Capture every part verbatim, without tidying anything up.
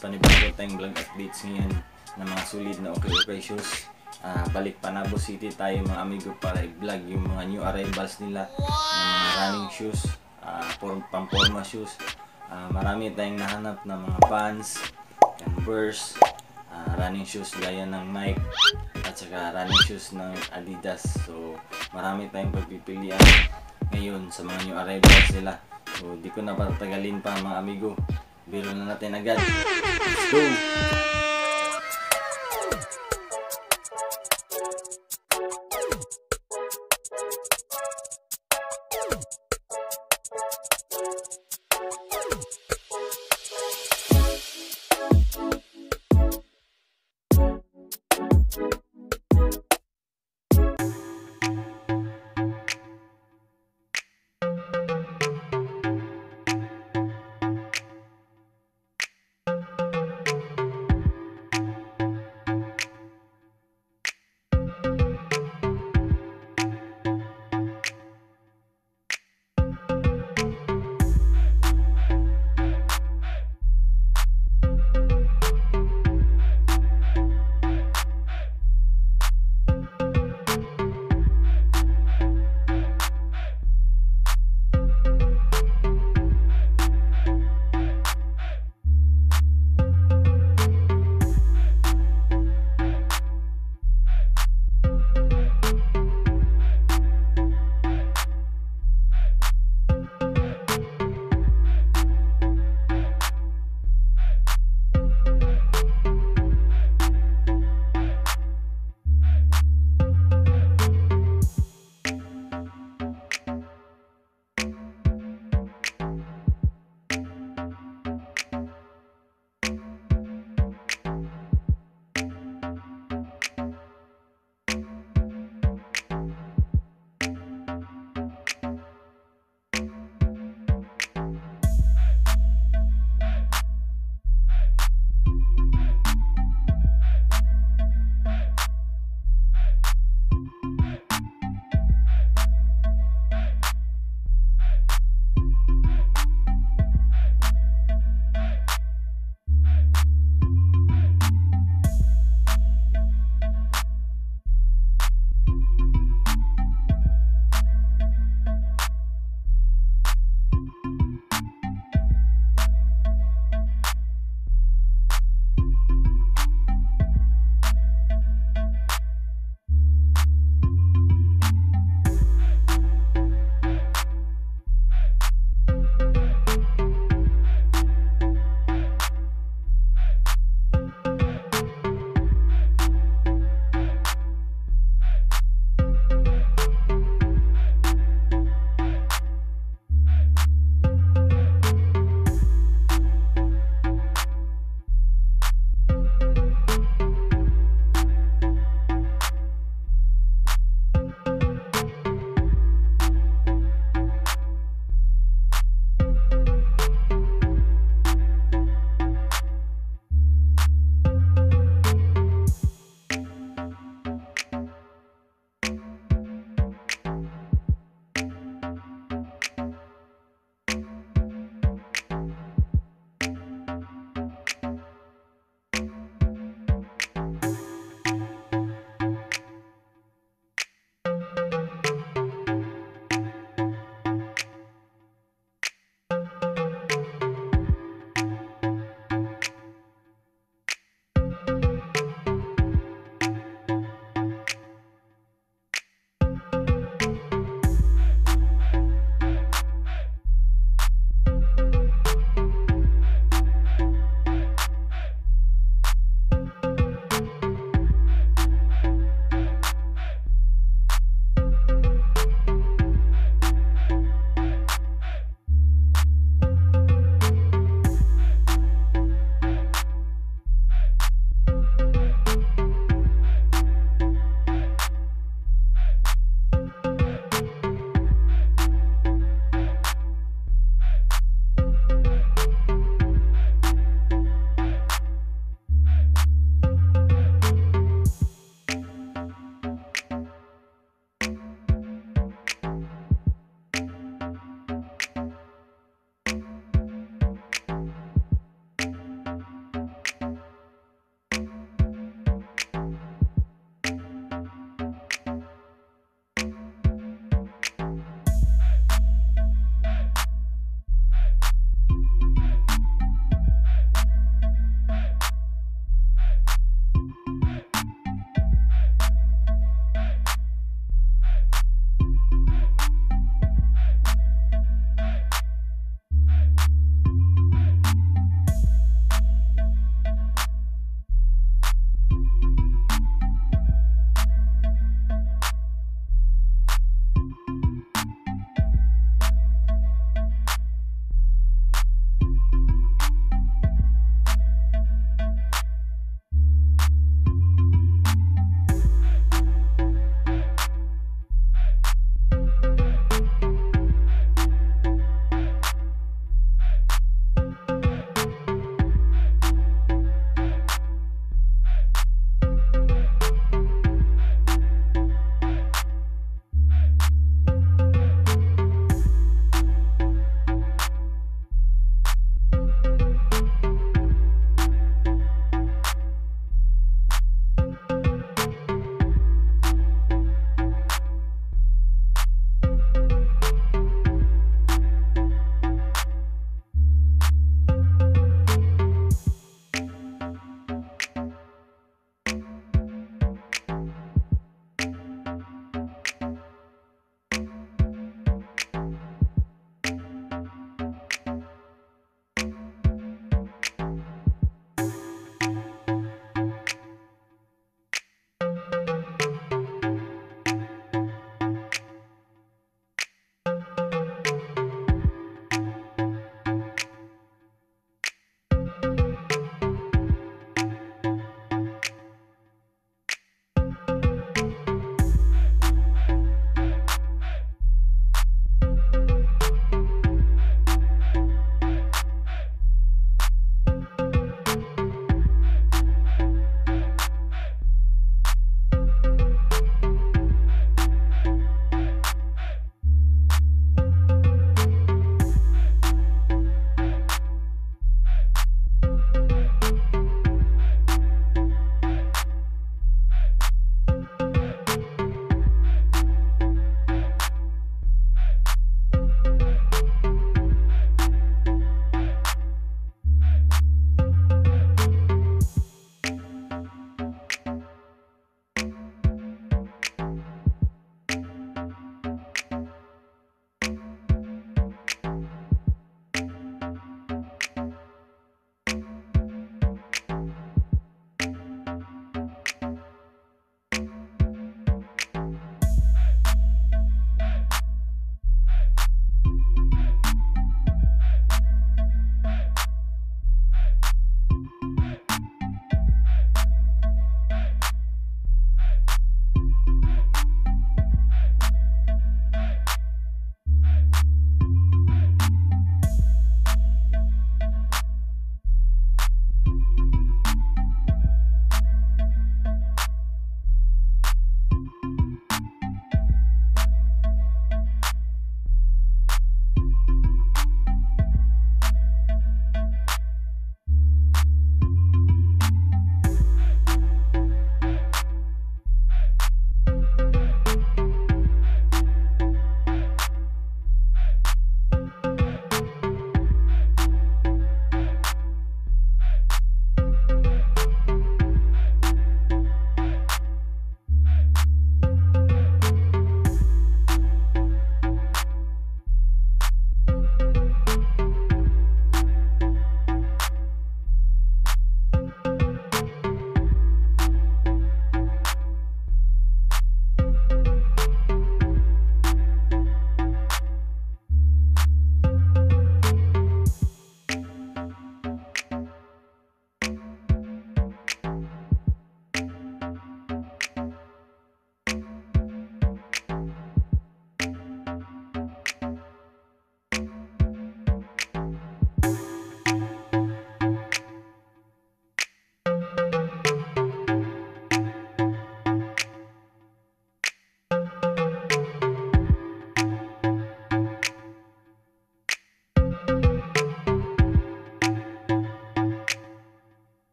panibago tayong vlog updates ngayon ng mga sulit na okay okay shoes. Uh, balik Panabo City tayo mga amigo para i-vlog yung mga new arrivals nila ng mga running shoes, uh, pamporma shoes. Uh, marami tayong nahanap na mga Vans, Converse, uh, running shoes gaya ng Nike at saka running shoes ng Adidas. So marami tayong pagpipilian ngayon sa mga new arrivals nila. So di ko na patagalin pa mga amigo, biro na natin agad. Let's go!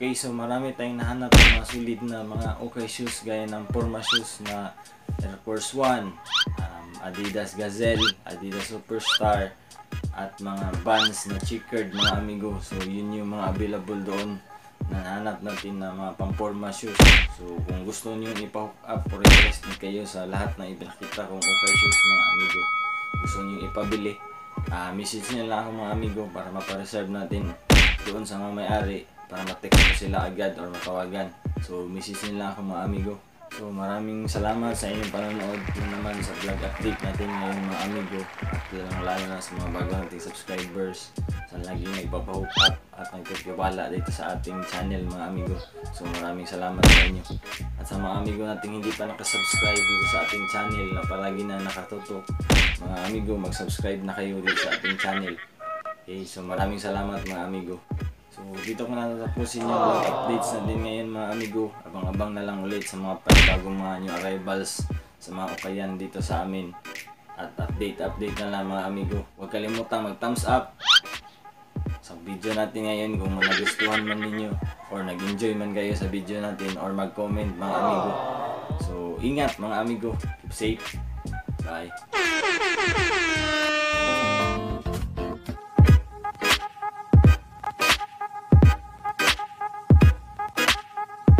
Okay, so marami tayong nahanap ng mga sulit na mga okay shoes gaya ng Forma shoes na Air Force One, um, Adidas Gazelle, Adidas Superstar, at mga Vans na checkered mga amigo. So yun yung mga available doon na nahanap natin na mga pang-Forma shoes. So kung gusto niyo ipa-hook up or interested kayo sa lahat na ipinakita kong okay shoes mga amigo, gusto niyo ipabili, uh, message nyo lang ako mga amigo para mapareserve natin doon sa mga may-ari, para ma-text ko sila agad or matawagan. So message nyo lang ako mga amigo. So maraming salamat sa inyong panonood na naman sa vlog update natin ngayon mga amigo, at lang lalo na sa mga bago nating subscribers sa laging nagpapahook up at nagtitiwala dito sa ating channel mga amigo. So maraming salamat sa inyo. At sa mga amigo nating hindi pa nakasubscribe dito sa ating channel na palagi na nakatutok, mga amigo, mag-subscribe na kayo dito sa ating channel. Okay, so maraming salamat mga amigo. So dito ko na natapusin yung vlog updates na din ngayon mga amigo. Abang-abang na lang ulit sa mga panibagong mga new arrivals sa mga ukayan dito sa amin. At update-update na lang mga amigo. Huwag kalimutang mag-thumbs up sa video natin ngayon kung nagustuhan man ninyo or nag-enjoy man kayo sa video natin, or mag-comment mga amigo. So ingat mga amigo. Keep safe. Bye.